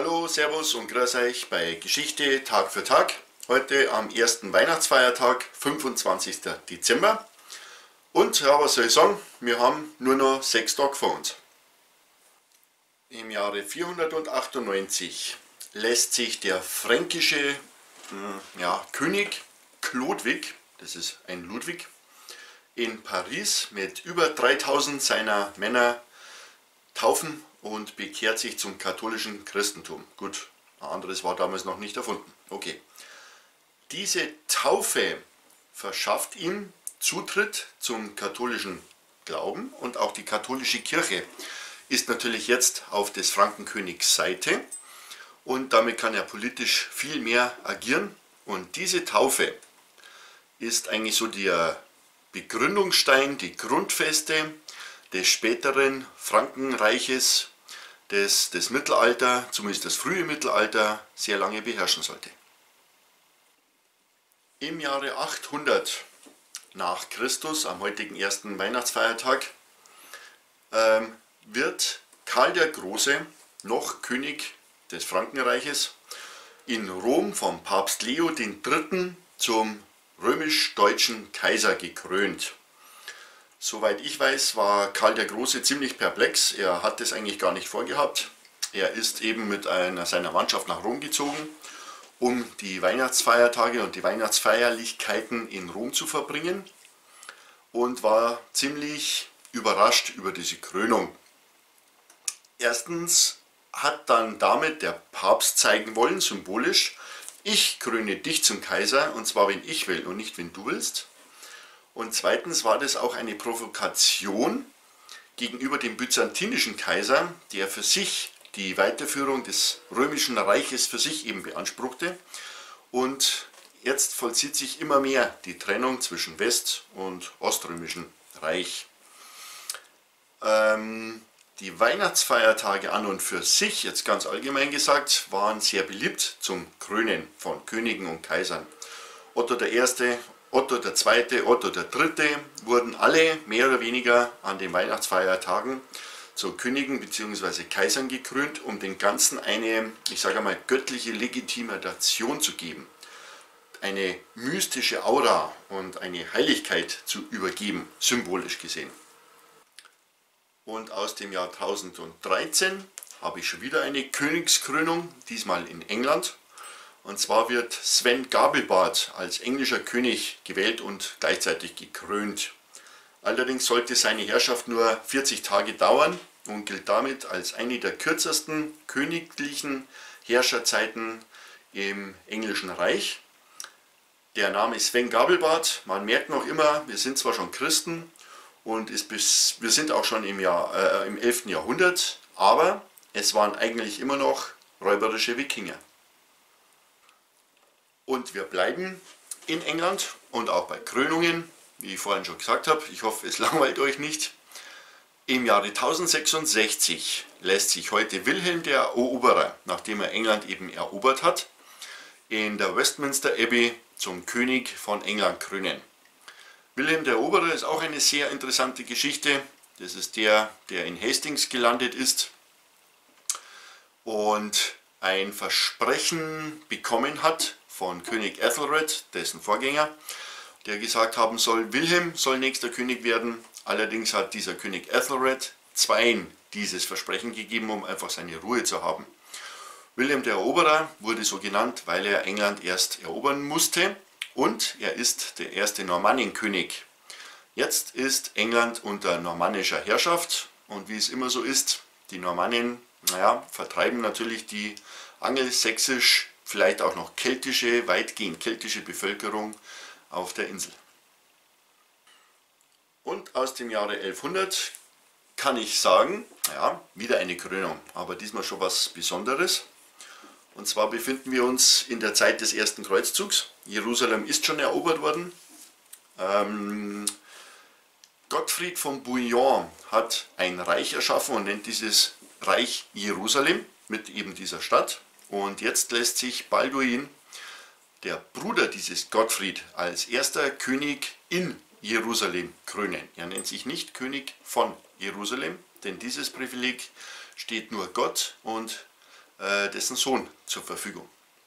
Hallo, Servus und grüß euch bei Geschichte Tag für Tag. Heute am ersten Weihnachtsfeiertag, 25. Dezember. Und ja, was soll ich sagen, wir haben nur noch 6 Tage vor uns. Im Jahre 498 lässt sich der fränkische König Chlodwig, das ist ein Ludwig, in Paris mit über 3000 seiner Männer taufen und bekehrt sich zum katholischen Christentum. Gut, ein anderes war damals noch nicht erfunden. Okay. Diese Taufe verschafft ihm Zutritt zum katholischen Glauben und auch die katholische Kirche ist natürlich jetzt auf des Frankenkönigs Seite und damit kann er politisch viel mehr agieren. Und diese Taufe ist eigentlich so der Begründungsstein, die Grundfeste des späteren Frankenreiches, das Mittelalter, zumindest das frühe Mittelalter, sehr lange beherrschen sollte. Im Jahre 800 nach Christus, am heutigen ersten Weihnachtsfeiertag, wird Karl der Große, noch König des Frankenreiches, in Rom vom Papst Leo III. Zum römisch-deutschen Kaiser gekrönt. Soweit ich weiß, war Karl der Große ziemlich perplex. Er hat das eigentlich gar nicht vorgehabt. Er ist eben mit seiner Mannschaft nach Rom gezogen, um die Weihnachtsfeiertage und die Weihnachtsfeierlichkeiten in Rom zu verbringen und war ziemlich überrascht über diese Krönung. Erstens hat dann damit der Papst zeigen wollen, symbolisch, ich kröne dich zum Kaiser und zwar wenn ich will und nicht wenn du willst. Und zweitens war das auch eine Provokation gegenüber dem byzantinischen Kaiser, der für sich die Weiterführung des römischen Reiches für sich eben beanspruchte. Und jetzt vollzieht sich immer mehr die Trennung zwischen West- und Oströmischen Reich. Die Weihnachtsfeiertage an und für sich, jetzt ganz allgemein gesagt, waren sehr beliebt zum Krönen von Königen und Kaisern. Otto I., Otto II., Otto III. Wurden alle mehr oder weniger an den Weihnachtsfeiertagen zu Königen bzw. Kaisern gekrönt, um den Ganzen eine, ich sage mal, göttliche Legitimation zu geben. Eine mystische Aura und eine Heiligkeit zu übergeben, symbolisch gesehen. Und aus dem Jahr 1013 habe ich schon wieder eine Königskrönung, diesmal in England. Und zwar wird Sven Gabelbart als englischer König gewählt und gleichzeitig gekrönt. Allerdings sollte seine Herrschaft nur 40 Tage dauern und gilt damit als eine der kürzesten königlichen Herrscherzeiten im Englischen Reich. Der Name Sven Gabelbart, man merkt noch immer, wir sind zwar schon Christen und wir sind auch schon im 11. Jahrhundert, aber es waren eigentlich immer noch räuberische Wikinger. Und wir bleiben in England und auch bei Krönungen, wie ich vorhin schon gesagt habe. Ich hoffe, es langweilt euch nicht. Im Jahre 1066 lässt sich heute Wilhelm der Eroberer, nachdem er England eben erobert hat, in der Westminster Abbey zum König von England krönen. Wilhelm der Eroberer ist auch eine sehr interessante Geschichte. Das ist der in Hastings gelandet ist und ein Versprechen bekommen hat von König Ethelred, dessen Vorgänger, der gesagt haben soll, Wilhelm soll nächster König werden. Allerdings hat dieser König Ethelred zweien dieses Versprechen gegeben, um einfach seine Ruhe zu haben. Wilhelm der Eroberer wurde so genannt, weil er England erst erobern musste und er ist der erste Normannenkönig. Jetzt ist England unter normannischer Herrschaft und wie es immer so ist, die Normannen, vertreiben natürlich die angelsächsisch, vielleicht auch noch keltische, weitgehend keltische Bevölkerung auf der Insel. Und aus dem Jahre 1100 kann ich sagen, wieder eine Krönung, aber diesmal schon was Besonderes. Und zwar befinden wir uns in der Zeit des ersten Kreuzzugs. Jerusalem ist schon erobert worden. Gottfried von Bouillon hat ein Reich erschaffen und nennt dieses Reich Jerusalem mit eben dieser Stadt. Und jetzt lässt sich Balduin, der Bruder dieses Gottfried, als erster König in Jerusalem krönen. Er nennt sich nicht König von Jerusalem, denn dieses Privileg steht nur Gott und dessen Sohn zur Verfügung.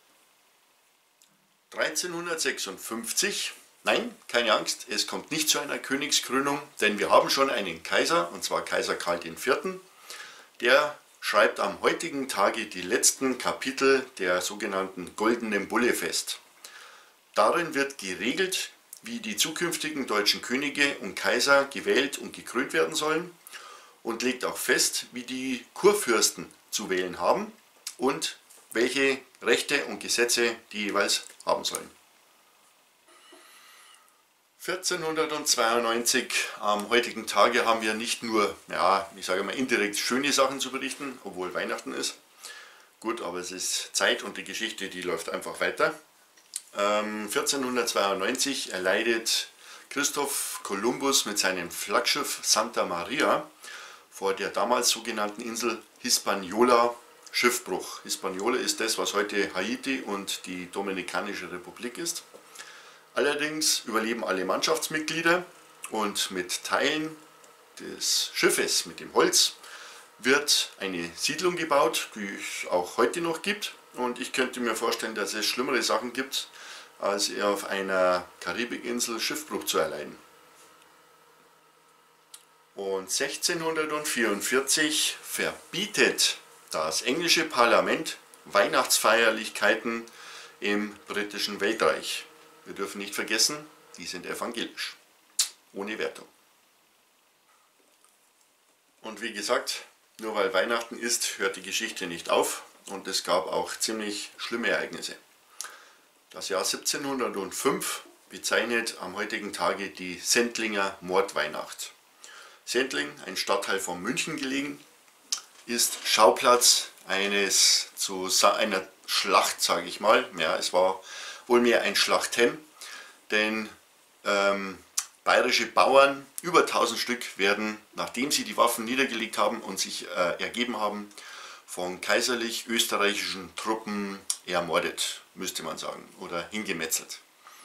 1356, nein, keine Angst, es kommt nicht zu einer Königskrönung, denn wir haben schon einen Kaiser, und zwar Kaiser Karl IV. Der schreibt am heutigen Tage die letzten Kapitel der sogenannten Goldenen Bulle fest. Darin wird geregelt, wie die zukünftigen deutschen Könige und Kaiser gewählt und gekrönt werden sollen und legt auch fest, wie die Kurfürsten zu wählen haben und welche Rechte und Gesetze die jeweils haben sollen. 1492, am heutigen Tage, haben wir nicht nur, ja, ich sage mal indirekt schöne Sachen zu berichten, obwohl Weihnachten ist. Gut, aber es ist Zeit und die Geschichte, die läuft einfach weiter. 1492 erleidet Christoph Kolumbus mit seinem Flaggschiff Santa Maria vor der damals sogenannten Insel Hispaniola Schiffbruch. Hispaniola ist das, was heute Haiti und die Dominikanische Republik ist. Allerdings überleben alle Mannschaftsmitglieder und mit Teilen des Schiffes, mit dem Holz, wird eine Siedlung gebaut, die es auch heute noch gibt. Und ich könnte mir vorstellen, dass es schlimmere Sachen gibt, als auf einer Karibikinsel Schiffbruch zu erleiden. Und 1644 verbietet das englische Parlament Weihnachtsfeierlichkeiten im britischen Weltreich. Wir dürfen nicht vergessen, die sind evangelisch, ohne Wertung. Und wie gesagt, nur weil Weihnachten ist, hört die Geschichte nicht auf und es gab auch ziemlich schlimme Ereignisse. Das Jahr 1705 bezeichnet am heutigen Tage die Sendlinger Mordweihnacht. Sendling, ein Stadtteil von München gelegen, ist Schauplatz einer Schlacht, sage ich mal. Ja, es war wohl mehr ein Schlachten, denn bayerische Bauern, über 1000 Stück, werden, nachdem sie die Waffen niedergelegt haben und sich ergeben haben, von kaiserlich-österreichischen Truppen ermordet, müsste man sagen, oder hingemetzelt.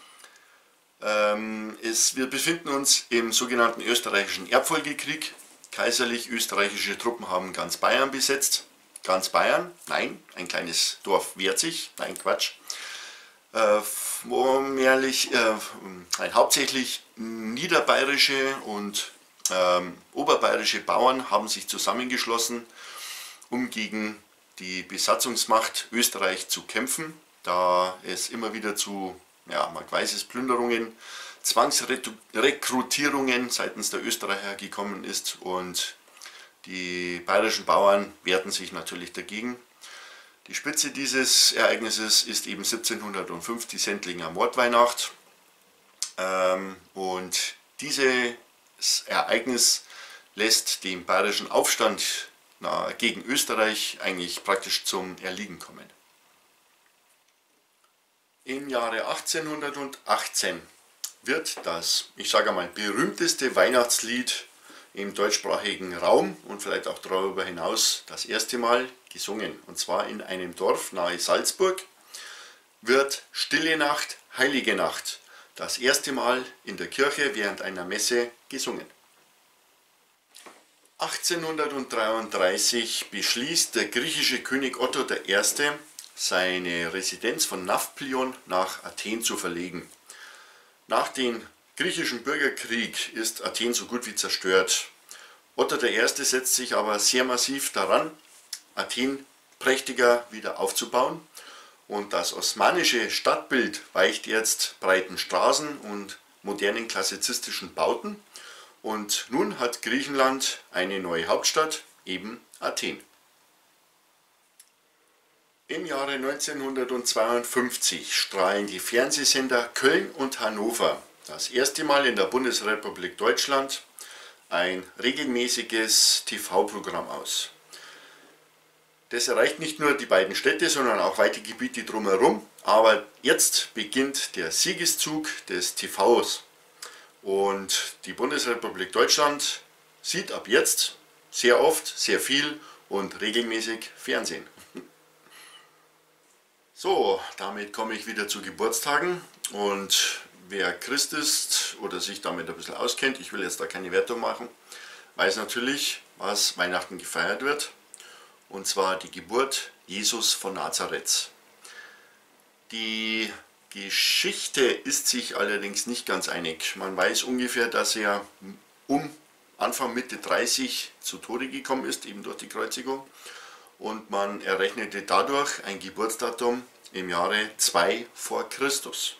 Wir befinden uns im sogenannten österreichischen Erbfolgekrieg. Kaiserlich-österreichische Truppen haben ganz Bayern besetzt. Ganz Bayern? Nein, ein kleines Dorf wehrt sich. Nein, Quatsch. Hauptsächlich niederbayerische und oberbayerische Bauern haben sich zusammengeschlossen, um gegen die Besatzungsmacht Österreich zu kämpfen, da es immer wieder zu, ja, man weiß es, Plünderungen, Zwangsrekrutierungen seitens der Österreicher gekommen ist und die bayerischen Bauern wehrten sich natürlich dagegen. Die Spitze dieses Ereignisses ist eben 1705 die Sendlinger Mordweihnacht und dieses Ereignis lässt den bayerischen Aufstand gegen Österreich eigentlich praktisch zum Erliegen kommen. Im Jahre 1818 wird das, ich sage mal, berühmteste Weihnachtslied im deutschsprachigen Raum und vielleicht auch darüber hinaus das erste Mal gesungen. Und zwar in einem Dorf nahe Salzburg wird Stille Nacht, Heilige Nacht das erste Mal in der Kirche während einer Messe gesungen. 1833 beschließt der griechische König Otto I., seine Residenz von Nafplion nach Athen zu verlegen. Nach dem griechischen Bürgerkrieg ist Athen so gut wie zerstört. Otto I. setzt sich aber sehr massiv daran, Athen prächtiger wieder aufzubauen. Und das osmanische Stadtbild weicht jetzt breiten Straßen und modernen klassizistischen Bauten. Und nun hat Griechenland eine neue Hauptstadt, eben Athen. Im Jahre 1952 strahlen die Fernsehsender Köln und Hannover das erste Mal in der Bundesrepublik Deutschland ein regelmäßiges TV-Programm aus. Das erreicht nicht nur die beiden Städte, sondern auch weite Gebiete drumherum. Aber jetzt beginnt der Siegeszug des TVs. Und die Bundesrepublik Deutschland sieht ab jetzt sehr oft, sehr viel und regelmäßig Fernsehen. So, damit komme ich wieder zu Geburtstagen und wer Christ ist oder sich damit ein bisschen auskennt, ich will jetzt da keine Wertung machen, weiß natürlich, was Weihnachten gefeiert wird. Und zwar die Geburt Jesus von Nazareth. Die Geschichte ist sich allerdings nicht ganz einig. Man weiß ungefähr, dass er Anfang Mitte 30 zu Tode gekommen ist, eben durch die Kreuzigung. Und man errechnete dadurch ein Geburtsdatum im Jahre 2 vor Christus.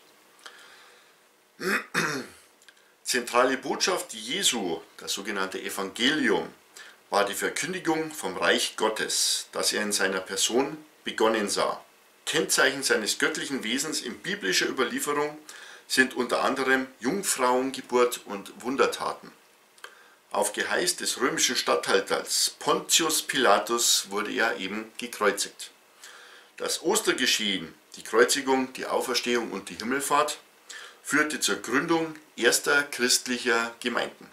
Zentrale Botschaft Jesu, das sogenannte Evangelium, war die Verkündigung vom Reich Gottes, das er in seiner Person begonnen sah. Kennzeichen seines göttlichen Wesens in biblischer Überlieferung sind unter anderem Jungfrauengeburt und Wundertaten. Auf Geheiß des römischen Statthalters Pontius Pilatus wurde er eben gekreuzigt. Das Ostergeschehen, die Kreuzigung, die Auferstehung und die Himmelfahrt, führte zur Gründung erster christlicher Gemeinden.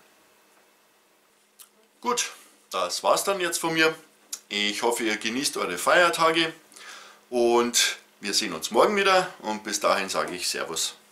Gut, das war's dann jetzt von mir. Ich hoffe, ihr genießt eure Feiertage und wir sehen uns morgen wieder und bis dahin sage ich Servus.